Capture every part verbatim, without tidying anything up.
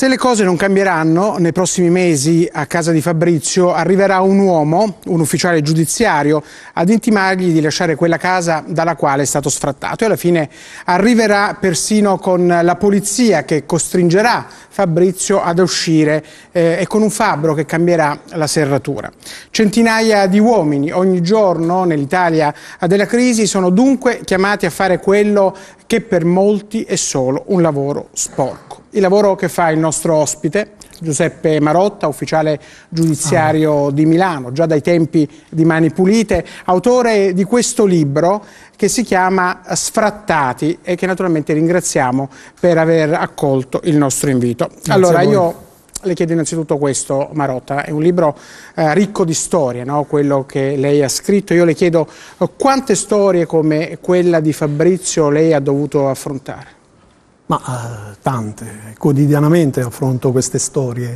Se le cose non cambieranno, nei prossimi mesi a casa di Fabrizio arriverà un uomo, un ufficiale giudiziario, ad intimargli di lasciare quella casa dalla quale è stato sfrattato, e alla fine arriverà persino con la polizia che costringerà Fabrizio ad uscire eh, e con un fabbro che cambierà la serratura. Centinaia di uomini ogni giorno nell'Italia della crisi sono dunque chiamati a fare quello che per molti è solo un lavoro sporco. Il lavoro che fa il nostro ospite, Giuseppe Marotta, ufficiale giudiziario di Milano, già dai tempi di Mani Pulite, autore di questo libro che si chiama Sfrattati e che naturalmente ringraziamo per aver accolto il nostro invito. Grazie. Allora io le chiedo innanzitutto questo, Marotta, è un libro eh, ricco di storie, no? Quello che lei ha scritto. Io le chiedo eh, quante storie come quella di Fabrizio lei ha dovuto affrontare? Ma uh, tante, quotidianamente affronto queste storie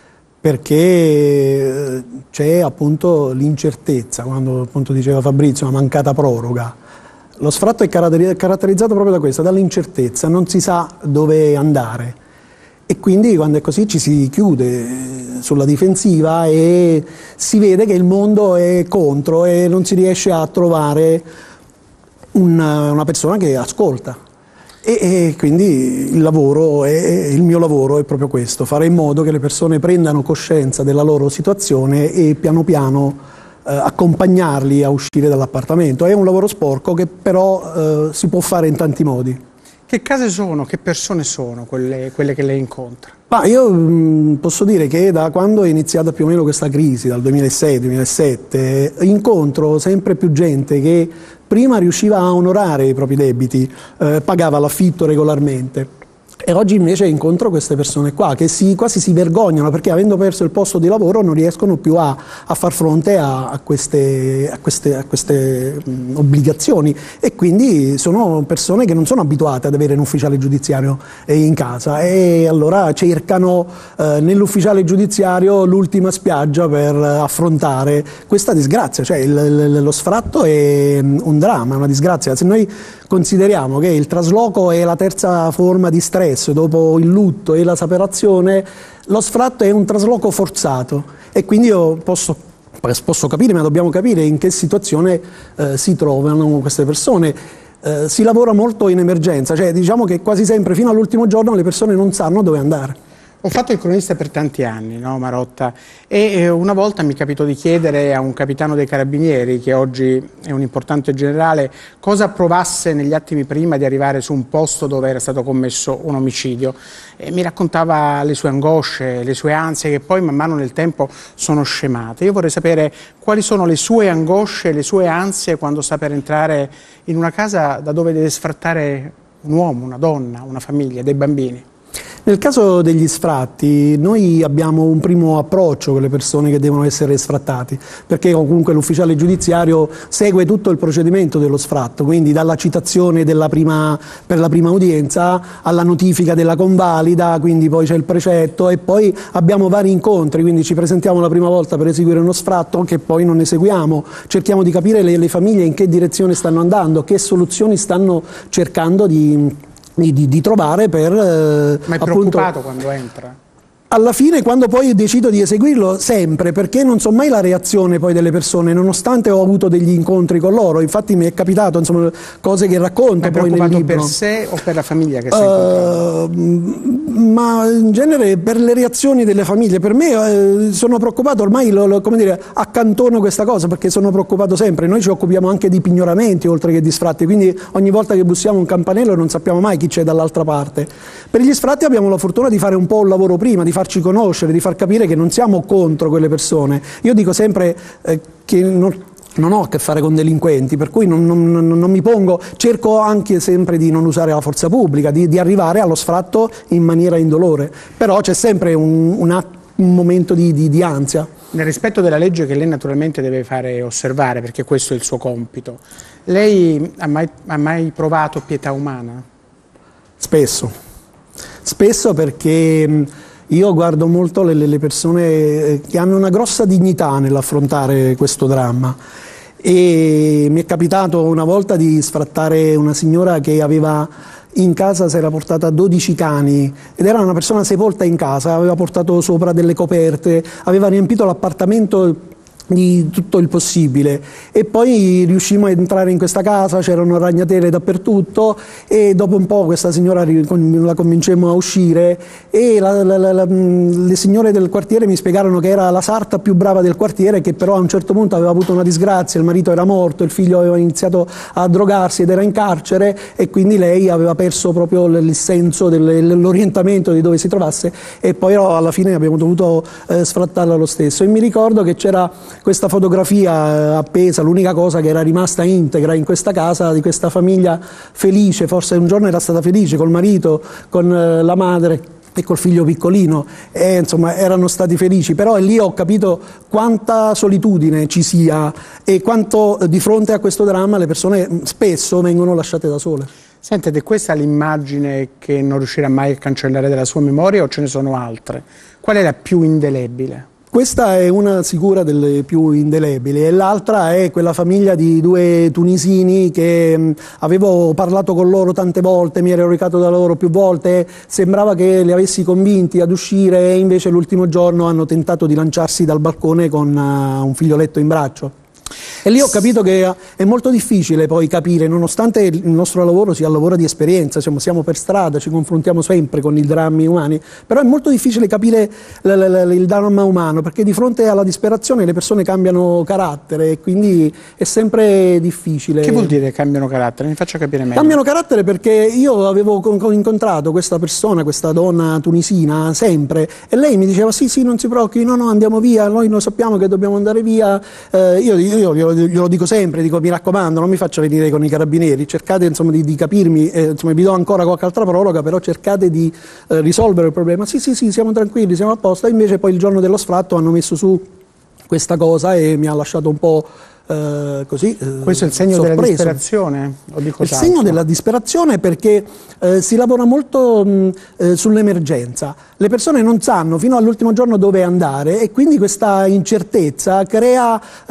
perché c'è appunto l'incertezza, quando appunto diceva Fabrizio, una mancata proroga. Lo sfratto è caratterizzato proprio da questo, dall'incertezza, non si sa dove andare e quindi quando è così ci si chiude sulla difensiva e si vede che il mondo è contro e non si riesce a trovare una, una persona che ascolta. E, e quindi il lavoro, è, il mio lavoro è proprio questo, fare in modo che le persone prendano coscienza della loro situazione e piano piano eh, accompagnarli a uscire dall'appartamento. È un lavoro sporco che però eh, si può fare in tanti modi. Che case sono, che persone sono quelle, quelle che lei incontra? Ma io mh, posso dire che da quando è iniziata più o meno questa crisi, dal duemilasei duemilasette, incontro sempre più gente che prima riusciva a onorare i propri debiti, eh, pagava l'affitto regolarmente. E oggi invece incontro queste persone qua che si, quasi si vergognano perché avendo perso il posto di lavoro non riescono più a, a far fronte a, a queste, a queste, a queste mh, obbligazioni e quindi sono persone che non sono abituate ad avere un ufficiale giudiziario eh, in casa e allora cercano eh, nell'ufficiale giudiziario l'ultima spiaggia per affrontare questa disgrazia, cioè il, il, lo sfratto è un dramma, è una disgrazia. Se noi consideriamo che il trasloco è la terza forma di stress dopo il lutto e la separazione, lo sfratto è un trasloco forzato e quindi io posso, posso capire, ma dobbiamo capire in che situazione eh, si trovano queste persone. Eh, si lavora molto in emergenza, cioè diciamo che quasi sempre fino all'ultimo giorno le persone non sanno dove andare. Ho fatto il cronista per tanti anni, no, Marotta, e una volta mi capitò di chiedere a un capitano dei carabinieri, che oggi è un importante generale, cosa provasse negli attimi prima di arrivare su un posto dove era stato commesso un omicidio. E mi raccontava le sue angosce, le sue ansie, che poi man mano nel tempo sono scemate. Io vorrei sapere quali sono le sue angosce, le sue ansie quando sta per entrare in una casa da dove deve sfrattare un uomo, una donna, una famiglia, dei bambini. Nel caso degli sfratti noi abbiamo un primo approccio con le persone che devono essere sfrattati, perché comunque l'ufficiale giudiziario segue tutto il procedimento dello sfratto, quindi dalla citazione della prima, per la prima udienza alla notifica della convalida, quindi poi c'è il precetto e poi abbiamo vari incontri, quindi ci presentiamo la prima volta per eseguire uno sfratto che poi non eseguiamo, cerchiamo di capire le, le famiglie in che direzione stanno andando, che soluzioni stanno cercando di... Di, di trovare per eh, ma è preoccupato quando entra? Alla fine, quando poi decido di eseguirlo, sempre, perché non so mai la reazione poi delle persone, nonostante ho avuto degli incontri con loro, infatti mi è capitato, insomma, cose che racconto ma è poi nel libro. Per sé o per la famiglia che sta incontrando? Uh, ma in genere per le reazioni delle famiglie, per me eh, sono preoccupato, ormai lo, lo, come dire, accantono questa cosa perché sono preoccupato sempre, noi ci occupiamo anche di pignoramenti oltre che di sfratti, quindi ogni volta che bussiamo un campanello non sappiamo mai chi c'è dall'altra parte. Per gli sfratti abbiamo la fortuna di fare un po' un lavoro prima, di farci conoscere, di far capire che non siamo contro quelle persone. Io dico sempre eh, che non, non ho a che fare con delinquenti, per cui non, non, non mi pongo, cerco anche sempre di non usare la forza pubblica, di, di arrivare allo sfratto in maniera indolore, però c'è sempre un, un, un momento di, di, di ansia. Nel rispetto della legge che lei naturalmente deve fare osservare, perché questo è il suo compito, lei ha mai, ha mai provato pietà umana? Spesso, spesso perché io guardo molto le, le persone che hanno una grossa dignità nell'affrontare questo dramma e mi è capitato una volta di sfrattare una signora che aveva in casa si era portata dodici cani ed era una persona sepolta in casa, aveva portato sopra delle coperte, aveva riempito l'appartamento di tutto il possibile, e poi riuscimmo a entrare in questa casa, c'erano ragnatele dappertutto, e dopo un po' questa signora la convincemmo a uscire, e la, la, la, la, le signore del quartiere mi spiegarono che era la sarta più brava del quartiere, che però a un certo punto aveva avuto una disgrazia, il marito era morto, il figlio aveva iniziato a drogarsi ed era in carcere, e quindi lei aveva perso proprio il senso dell'orientamento di dove si trovasse, e poi alla fine abbiamo dovuto eh, sfrattarla lo stesso. E mi ricordo che c'era questa fotografia appesa, l'unica cosa che era rimasta integra in questa casa, di questa famiglia felice, forse un giorno era stata felice col marito, con la madre e col figlio piccolino, e insomma erano stati felici, però lì ho capito quanta solitudine ci sia e quanto di fronte a questo dramma le persone spesso vengono lasciate da sole. Senti, ed è questa l'immagine che non riuscirà mai a cancellare dalla sua memoria, o ce ne sono altre? Qual è la più indelebile? Questa è una sicura delle più indelebili, e l'altra è quella famiglia di due tunisini che mh, avevo parlato con loro tante volte, mi ero recato da loro più volte, sembrava che li avessi convinti ad uscire, e invece l'ultimo giorno hanno tentato di lanciarsi dal balcone con uh, un figlioletto in braccio. E lì ho capito che è molto difficile poi capire, nonostante il nostro lavoro sia un lavoro di esperienza, diciamo, siamo per strada, ci confrontiamo sempre con i drammi umani, però è molto difficile capire il dramma umano, perché di fronte alla disperazione le persone cambiano carattere, e quindi è sempre difficile. Che vuol dire cambiano carattere? Mi faccia capire meglio. Cambiano carattere perché io avevo incontrato questa persona, questa donna tunisina, sempre, e lei mi diceva sì sì, non si preoccupi, no no, andiamo via, noi lo sappiamo che dobbiamo andare via. eh, io, io glielo, glielo dico sempre, dico mi raccomando, non mi faccia venire con i carabinieri, cercate insomma di, di capirmi, eh, insomma, vi do ancora qualche altra proroga, però cercate di eh, risolvere il problema. Sì sì sì, siamo tranquilli, siamo a posto. Invece poi il giorno dello sfratto hanno messo su questa cosa e mi ha lasciato un po' Uh, così, uh, questo è il segno sorpreso. Della disperazione? O di il segno della disperazione, perché uh, si lavora molto mh, uh, sull'emergenza. Le persone non sanno fino all'ultimo giorno dove andare, e quindi questa incertezza crea uh,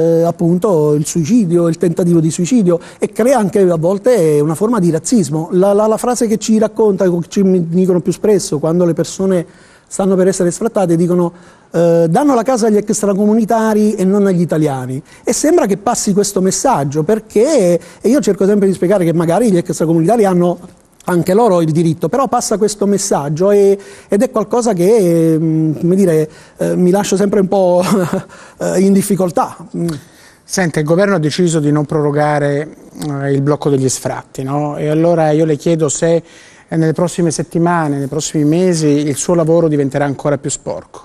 appunto il suicidio, il tentativo di suicidio, e crea anche a volte una forma di razzismo. La, la, la frase che ci racconta, che ci dicono più spesso quando le persone stanno per essere sfrattate, dicono eh, danno la casa agli extracomunitari e non agli italiani, e sembra che passi questo messaggio, perché, e io cerco sempre di spiegare che magari gli extracomunitari hanno anche loro il diritto, però passa questo messaggio, e, ed è qualcosa che mh, come dire, eh, mi lascia sempre un po' in difficoltà. Senta, il governo ha deciso di non prorogare eh, il blocco degli sfratti, no? E allora io le chiedo se nelle prossime settimane, nei prossimi mesi, il suo lavoro diventerà ancora più sporco.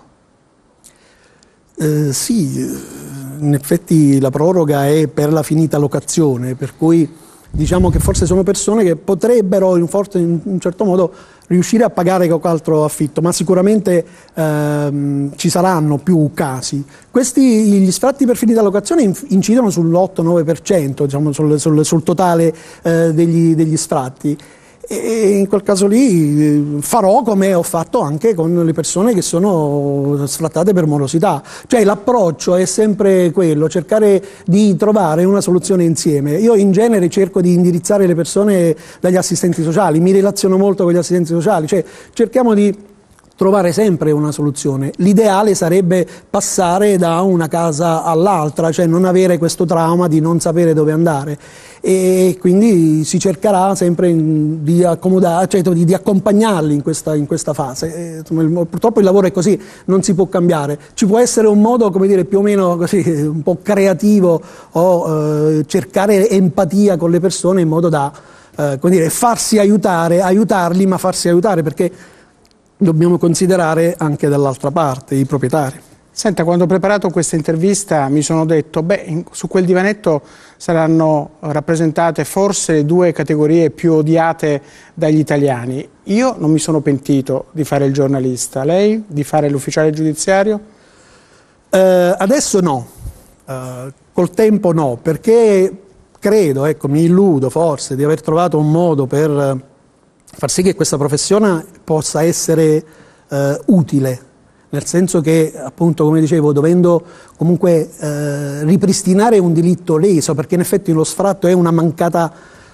Eh, sì, in effetti la proroga è per la finita locazione, per cui diciamo che forse sono persone che potrebbero in, forte, in un certo modo riuscire a pagare qualche altro affitto, ma sicuramente ehm, ci saranno più casi. Questi, gli sfratti per finita locazione incidono sull'otto nove per cento, diciamo, sul, sul, sul totale eh, degli, degli sfratti. E in quel caso lì farò come ho fatto anche con le persone che sono sfrattate per morosità, cioè l'approccio è sempre quello, cercare di trovare una soluzione insieme. Io in genere cerco di indirizzare le persone dagli assistenti sociali, mi relaziono molto con gli assistenti sociali, cioè cerchiamo di trovare sempre una soluzione. L'ideale sarebbe passare da una casa all'altra, cioè non avere questo trauma di non sapere dove andare, e quindi si cercherà sempre di accomodare, cioè di, di accompagnarli in questa, in questa fase. E, insomma, il, purtroppo il lavoro è così, non si può cambiare. Ci può essere un modo, come dire, più o meno così, un po' creativo, o eh, cercare empatia con le persone in modo da eh, come dire, farsi aiutare, aiutarli, ma farsi aiutare, perché dobbiamo considerare anche dall'altra parte i proprietari. Senta, quando ho preparato questa intervista mi sono detto, beh, in, su quel divanetto saranno rappresentate forse le due categorie più odiate dagli italiani. Io non mi sono pentito di fare il giornalista, lei di fare l'ufficiale giudiziario? Eh, adesso no, eh, col tempo no, perché credo, ecco, mi illudo forse di aver trovato un modo per far sì che questa professione possa essere eh, utile, nel senso che, appunto, come dicevo, dovendo comunque eh, ripristinare un diritto leso, perché in effetti lo sfratto è una mancata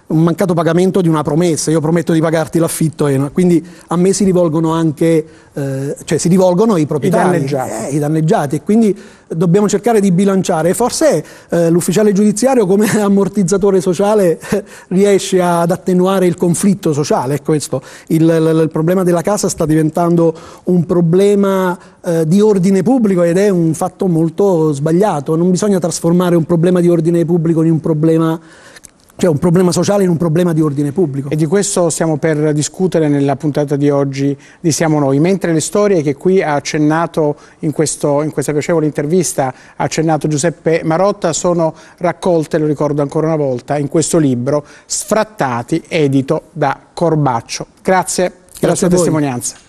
un mancato pagamento di una promessa, io prometto di pagarti l'affitto, e quindi a me si rivolgono anche, eh, cioè si rivolgono i proprietari, i danneggiati. Eh, i danneggiati, e quindi dobbiamo cercare di bilanciare. Forse eh, l'ufficiale giudiziario come ammortizzatore sociale riesce ad attenuare il conflitto sociale, è questo. Il, il, il problema della casa sta diventando un problema eh, di ordine pubblico, ed è un fatto molto sbagliato. Non bisogna trasformare un problema di ordine pubblico in un problema, cioè un problema sociale in un problema di ordine pubblico. E di questo stiamo per discutere nella puntata di oggi di Siamo Noi, mentre le storie che qui ha accennato in, questo, in questa piacevole intervista, ha accennato Giuseppe Marotta, sono raccolte, lo ricordo ancora una volta, in questo libro Sfrattati, edito da Corbaccio. Grazie per la sua testimonianza.